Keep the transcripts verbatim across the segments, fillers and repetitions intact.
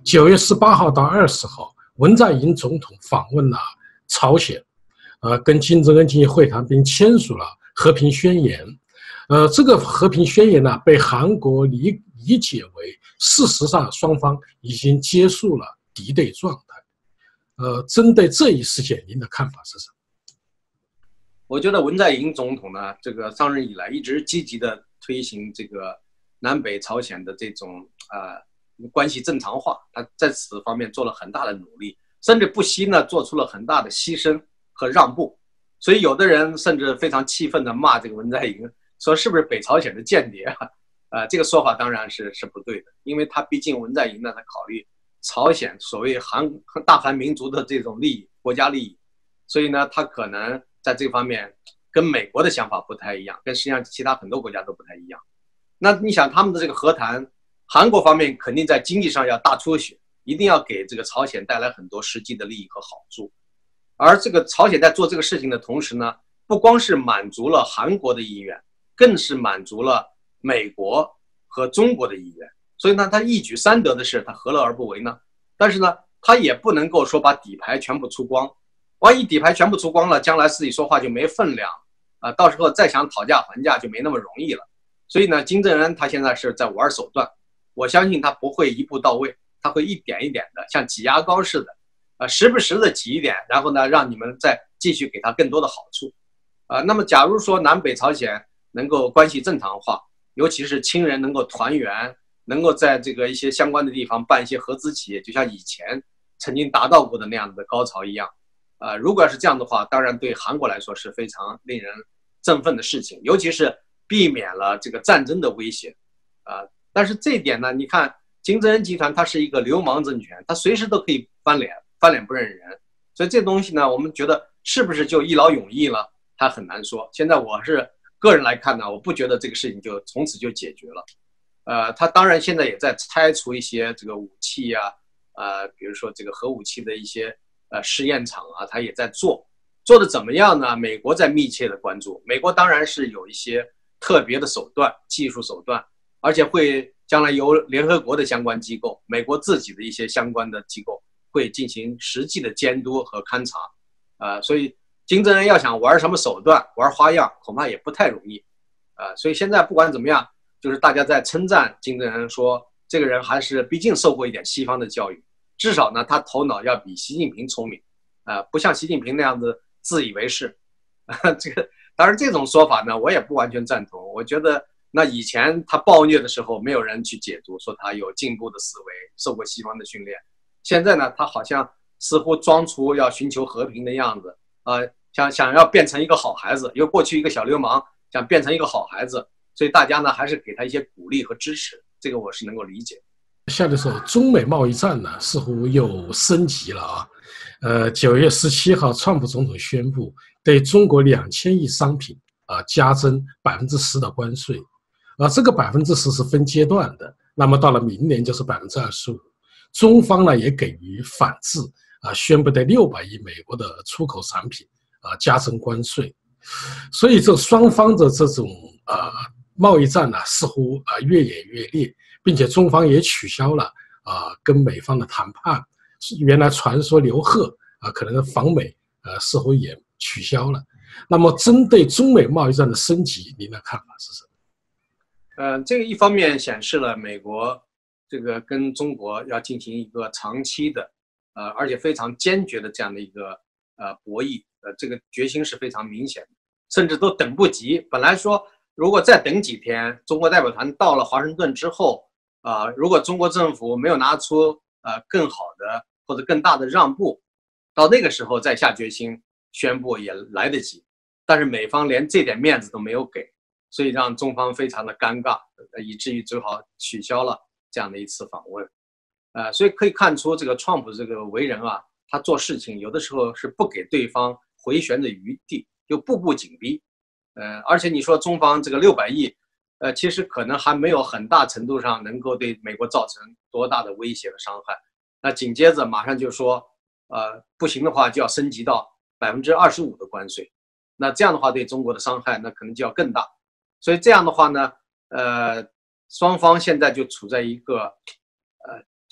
九月十八号到二十号，文在寅总统访问了朝鲜，呃，跟金正恩进行会谈，并签署了和平宣言。呃，这个和平宣言呢，被韩国理理解为，事实上双方已经结束了敌对状态。呃，针对这一事件，您的看法是什么？ 我觉得文在寅总统呢，这个上任以来一直积极的推行这个南北朝鲜的这种呃关系正常化，他在此方面做了很大的努力，甚至不惜呢做出了很大的牺牲和让步。所以有的人甚至非常气愤的骂这个文在寅，说是不是北朝鲜的间谍啊？呃，这个说法当然是是不对的，因为他毕竟文在寅呢，他考虑朝鲜所谓韩大韩民族的这种利益、国家利益，所以呢，他可能在这方面跟美国的想法不太一样，跟实际上其他很多国家都不太一样。那你想他们的这个和谈，韩国方面肯定在经济上要大出血，一定要给这个朝鲜带来很多实际的利益和好处。而这个朝鲜在做这个事情的同时呢，不光是满足了韩国的意愿，更是满足了美国和中国的意愿。所以呢，他一举三得的事，他何乐而不为呢？但是呢，他也不能够说把底牌全部出光，万一底牌全部出光了，将来自己说话就没分量啊、呃，到时候再想讨价还价就没那么容易了。所以呢，金正恩他现在是在玩手段，我相信他不会一步到位，他会一点一点的，像挤牙膏似的，呃，时不时的挤一点，然后呢，让你们再继续给他更多的好处，啊、呃，那么假如说南北朝鲜能够关系正常化，尤其是亲人能够团圆，能够在这个一些相关的地方办一些合资企业，就像以前曾经达到过的那样的高潮一样，呃，如果要是这样的话，当然对韩国来说是非常令人振奋的事情，尤其是避免了这个战争的威胁，啊、呃，但是这一点呢，你看金正恩集团它是一个流氓政权，它随时都可以翻脸，翻脸不认人，所以这东西呢，我们觉得是不是就一劳永逸了，它很难说。现在我是个人来看呢，我不觉得这个事情就从此就解决了。呃，他当然现在也在拆除一些这个武器呀、啊，呃，比如说这个核武器的一些呃试验场啊，他也在做，做的怎么样呢？美国在密切的关注，美国当然是有一些特别的手段、技术手段，而且会将来由联合国的相关机构、美国自己的一些相关的机构会进行实际的监督和勘察，呃，所以金正恩要想玩什么手段、玩花样，恐怕也不太容易，呃，所以现在不管怎么样。就是大家在称赞金正恩说，这个人还是毕竟受过一点西方的教育，至少呢，他头脑要比习近平聪明，呃，不像习近平那样子自以为是。这个当然这种说法呢，我也不完全赞同。我觉得那以前他暴虐的时候，没有人去解读说他有进步的思维，受过西方的训练。现在呢，他好像似乎装出要寻求和平的样子，呃，想想要变成一个好孩子，由过去一个小流氓想变成一个好孩子。所以大家呢还是给他一些鼓励和支持，这个我是能够理解。 下的时候，中美贸易战呢似乎又升级了啊。呃，九月十七号，川普总统宣布对中国两千亿商品啊加征百分之十的关税，啊，这个百分之十是分阶段的，那么到了明年就是百分之二十五。中方呢也给予反制啊，宣布对六百亿美国的出口产品啊加征关税。所以这双方的这种啊。贸易战呢，似乎啊越演越烈，并且中方也取消了啊跟美方的谈判。原来传说刘鹤啊可能访美，呃似乎也取消了。那么针对中美贸易战的升级，您的看法是什么？ 呃，这个一方面显示了美国这个跟中国要进行一个长期的，呃而且非常坚决的这样的一个呃博弈，呃这个决心是非常明显的，甚至都等不及。本来说。如果再等几天，中国代表团到了华盛顿之后，啊、呃，如果中国政府没有拿出呃更好的或者更大的让步，到那个时候再下决心宣布也来得及。但是美方连这点面子都没有给，所以让中方非常的尴尬，以至于只好取消了这样的一次访问。呃，所以可以看出这个川普这个为人啊，他做事情有的时候是不给对方回旋的余地，就步步紧逼。呃，而且你说中方这个六百亿，呃，其实可能还没有很大程度上能够对美国造成多大的威胁和伤害。那紧接着马上就说，呃，不行的话就要升级到百分之二十五的关税。那这样的话对中国的伤害那可能就要更大。所以这样的话呢，呃，双方现在就处在一个，呃，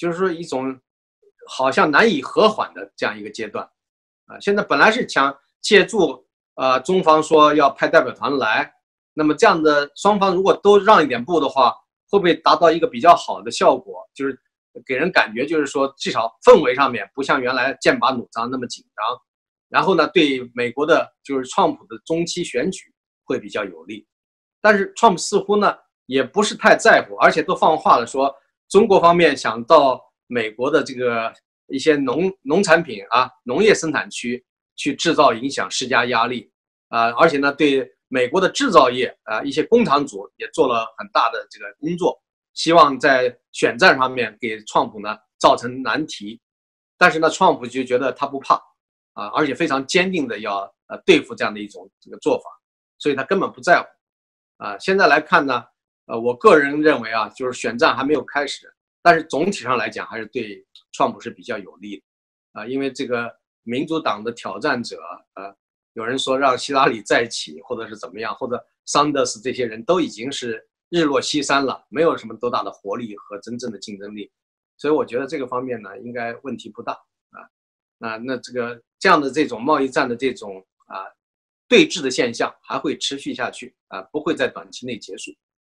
就是说一种好像难以和缓的这样一个阶段啊。现在本来是想借助呃中方说要派代表团来，那么这样的双方如果都让一点步的话，会不会达到一个比较好的效果？就是给人感觉就是说至少氛围上面不像原来剑拔弩张那么紧张，然后呢对美国的就是川普的中期选举会比较有利。但是川普似乎呢也不是太在乎，而且都放话了说中国方面想到美国的这个一些农农产品啊农业生产区去制造影响施加压力啊、呃，而且呢对美国的制造业啊、呃、一些工厂主也做了很大的这个工作，希望在选战上面给川普呢造成难题。但是呢川普就觉得他不怕啊，而且非常坚定的要呃对付这样的一种这个做法，所以他根本不在乎啊。现在来看呢，呃，我个人认为啊，就是选战还没有开始，但是总体上来讲还是对川普是比较有利的啊，因为这个民主党的挑战者，呃，有人说让希拉里再起，或者是怎么样，或者桑德斯这些人都已经是日落西山了，没有什么多大的活力和真正的竞争力，所以我觉得这个方面呢，应该问题不大啊。那那这个这样的这种贸易战的这种啊对峙的现象还会持续下去啊，不会在短期内结束。